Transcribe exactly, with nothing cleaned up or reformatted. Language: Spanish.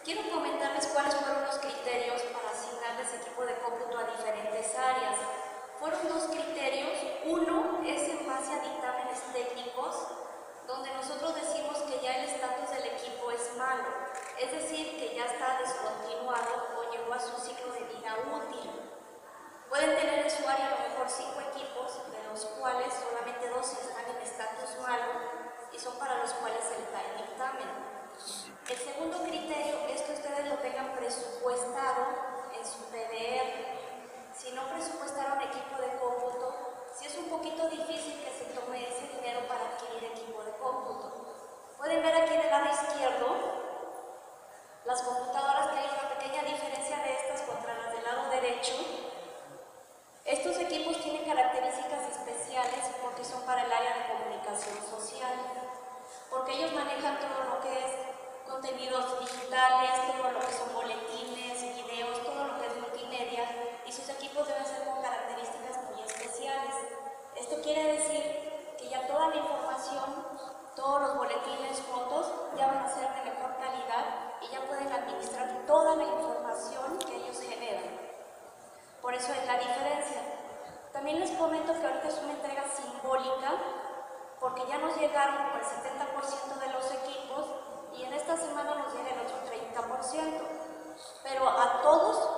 Quiero comentarles cuáles fueron los criterios para asignarles equipo de cómputo a diferentes áreas. Fueron dos criterios. Uno es en base a dictámenes técnicos, donde nosotros decimos que ya el estatus del equipo es malo, es decir, que ya está descontinuado o llegó a su ciclo de vida útil. Pueden tener en su área a lo mejor cinco equipos, de los cuales solamente dos están en estatus malo y son para los cuales se les da el dictamen. El segundo criterio es que ustedes lo tengan presupuestado en su P D R. Si no presupuestaron equipo de cómputo, sí es un poquito difícil que se tome ese dinero para adquirir equipo de cómputo. Pueden ver aquí del lado izquierdo las computadoras, que hay una pequeña diferencia de estas contra las del lado derecho. Estos equipos tienen características especiales porque son para el área de comunicación social, porque ellos manejan todo lo que es contenidos digitales, todo lo que son boletines, videos, todo lo que es multimedia, y sus equipos deben ser con características muy especiales. Esto quiere decir que ya toda la información, todos los boletines, fotos, ya van a ser de mejor calidad y ya pueden administrar toda la información que ellos generan. Por eso es la diferencia. También les comento que ahorita es una entrega simbólica, porque ya nos llegaron como el setenta por ciento de los equipos y en esta semana nos llega el otro treinta por ciento. Pero a todos